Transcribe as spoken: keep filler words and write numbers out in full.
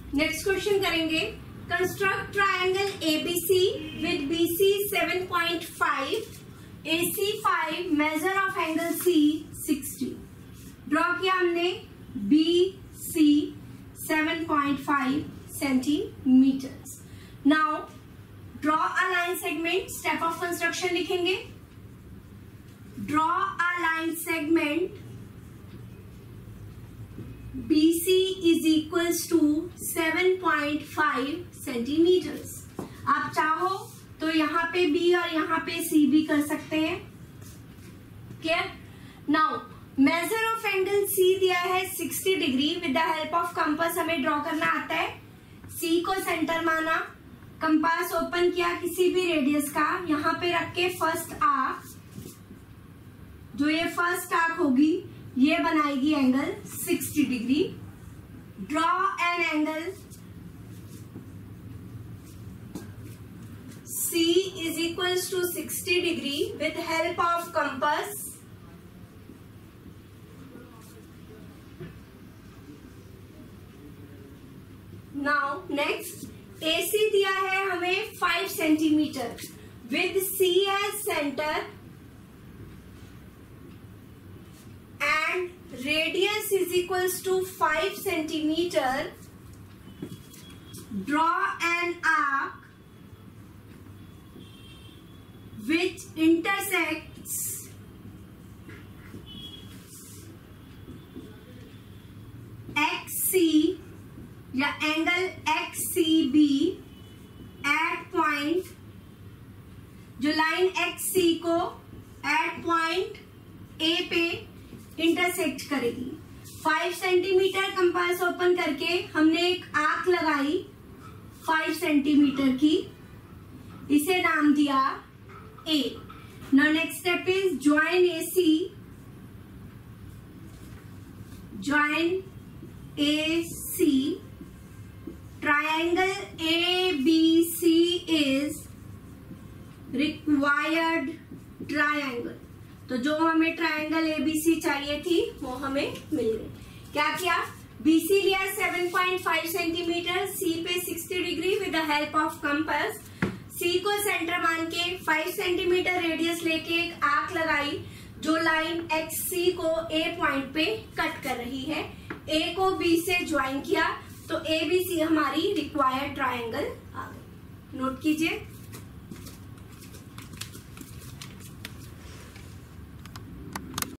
Next question करेंगे, construct triangle ABC with BC seven point five, AC five, measure of angle C sixty. Draw किया हमने B C seven point five centimetres. Now draw a line segment, step of construction लिखेंगे। Draw a line segment B C is equals to seven point five centimetres. आप चाहो तो यहाँ पे B और यहाँ पे C भी कर सकते हैं। Clear? Now measure of angle C दिया है sixty degree. With the help of compass हमें ड्रॉ करना आता है। C को सेंटर माना, कंपास ओपन किया किसी भी रेडियस का, यहाँ पे रख के फर्स्ट आर्क, जो ये फर्स्ट आर्क होगी ये बनाएगी angle sixty degree. Draw an angle C is equals to sixty degree with help of compass। Now next A C दिया है हमें five centimetre with C as center and radius is equals to five centimeter. Draw an arc which intersects X C या एंगल X C B at point, जो लाइन X C को at point A पे intersect करेगी। Five centimetre compass open करके हमने एक आर्क लगाई फाइव सेंटीमीटर की, इसे नाम दिया A। Now next step is join A C. Join A C. Triangle A B C is required triangle. तो जो हमें ट्रायंगल एबीसी चाहिए थी वो हमें मिल गई। क्या किया? बीसी लिया seven point five centimetre, C पे sixty degree with the help of compass. C को सेंटर मान के फाइव सेंटीमीटर रेडियस लेके एक आर्क लगाई जो लाइन एक्स सी को ए पॉइंट पे कट कर रही है। ए को बी से ज्वाइन किया तो एबीसी हमारी रिक्वायर्ड ट्रायंगल आ गई। नोट कीजिए।